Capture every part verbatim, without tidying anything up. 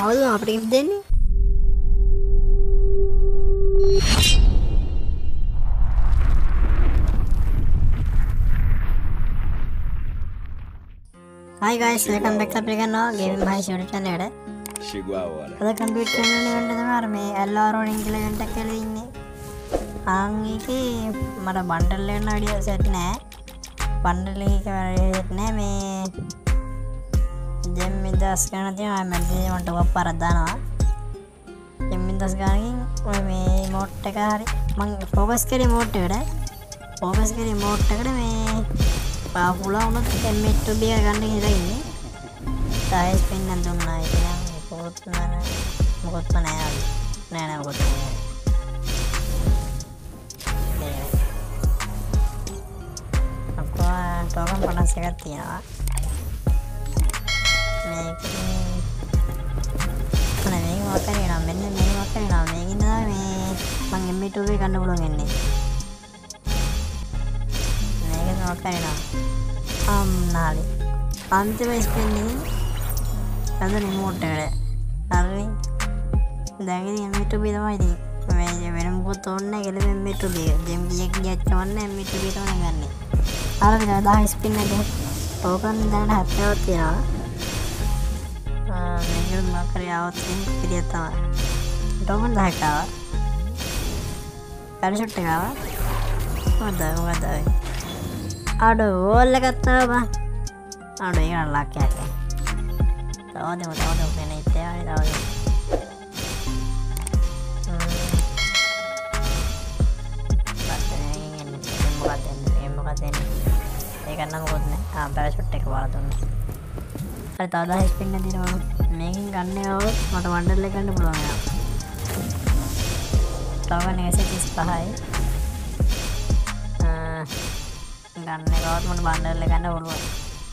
කවුද අපිට gift දෙන්නේ? Hi guys, welcome back to the Gaming Bhai YouTube channel. Chegou a hora. Ada complete channel event එක මේ Alvaro Ringil event එක කියලා ඉන්නේ. ආන් ඒකේ මට බන්ඩල් එකක් නඩිය සෙට් නෑ. බන්ඩල් එක වැඩ නෑ මේ දැන් මේ දස් ගන්න තියෙනවා මම මට ඔප්පාරක් දානවා. දැන් මේ දස් ගන්නකින් ඔය මේ මෝඩ් එක හරි මම ෆෝකස් කරේ මෝඩ් එකට. ෆෝකස් කරේ මෝඩ් එකට මේ පාපුලා උනත් M eight two B එක ගන්න කියලා ඉන්නේ. ටයර් ස්පින් නම් දුන්නා ඉතින් මොකොත් නෑ මොකොත් නෑ නෑ නෑ මොකොත් නෑ. අප්පා ටෝකන් පනස් එකක් තියෙනවා. මේක අනේ මේක මොකක්ද කියනවා මෙන්න මේක මොකක්ද කියනවා මේකින් තමයි මේ මම M eight two B ගන්න පුළුවන් ඉන්නේ. මේක මොකක්ද කියනවා අම් නාලි අන්තිම ස්පින් එකේ අද රිමෝට් එකට හරි දැන් ඉතින් M eight two B තමයි ඉතින් මේ වෙන මොකද ඕනේ කියලා M eight two B දෙම් ගියක් ගියක් තමයි M eight two B තමයි ගන්නෙ. හරිද දහ ස්පින් එකේ ටෝකන් දැන් හත්යක් තියෙනවා. ආ මේක මාකරේ આવත් පිළිය තමයි. ටෝකන් දහයක් ආවා. පැරෂුට් එක ආවා. මොකද මොකද ආඩෝ වෝල් එකක් තමයි. ආඩෝ ඒක ලක් එකක්. තවද තවද වෙන ඉතින් තවද. ඒක නම් මොකද නෑ. ආ පැරෂුට් එක වල දුන්නා. හරි තව දහ ස්පින් එක දිනවලු. මේකෙන් ගන්න આવොත් මට වන්ඩර් එක ගන්න පුළුවන් වෙනවා. තව නේසෙ තිස් පහයි. ආ ගන්න આવොත් මට වන්ඩර් එක ගන්න පුළුවන්.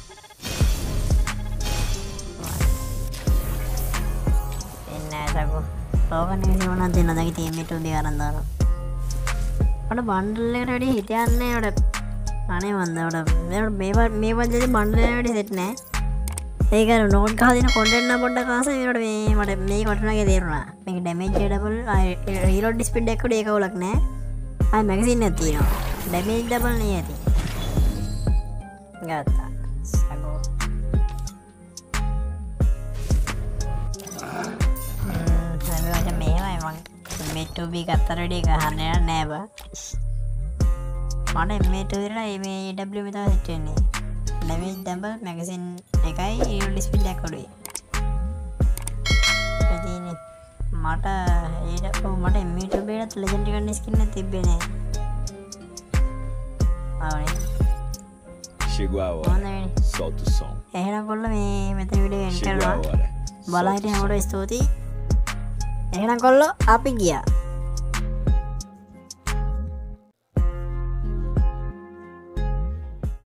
එන්නේ නැතකෝ. තව නේසෙ වුණා දෙන්න දැන් ඉතින් M eight two B අරන් දානවා. මට වන්ඩර් එකට වැඩි හිතන්නේ උඩ අනේ මන්ද උඩ මේ මේ වගේ බන්ඩල් එකට වැඩි සෙට් නෑ. ඒක නෝට් ගහ දෙන කොන්ටෙන්ට් නම් පොඩ්ඩක් ආසයි මේකට මේ මට මේ කොටනගේ තේරුණා. මේක ඩැමේජ් ඩබල් රීලෝඩ් ස්පීඩ් එක උඩ ඒක උලක් නෑ. ආයි මැගසින් එකක් තියෙනවා. ඩැමේජ් ඩබල් නේ ඇති. ගත්තා. සගෝ. හ්ම් මේක මෙහෙමයි මම M eight two B ගත්තට වැඩි ගහන්න නෑ බා. මට M eight two B වල මේ E W මේ තමයි සෙට් වෙන්නේ. ඩැමේජ් ඩබල් මැගසින් එකයි රීලෝඩ් ස්පීඩ් එක අඩුයි. ඉතින් මට ඒක මට M eight two B එකට ලෙජෙන්ඩරි ගන්න ස්කින් එක තිබ්බේ නෑ. ආවනේ. Chegou a hora. Solta o som. එහෙනම් කොල්ල මේ මෙතන වීඩියෝ එන්ඩ් කරනවා. බලලා හිටියනකොට ස්තුතියි. එහෙනම් කොල්ලෝ අපි ගියා.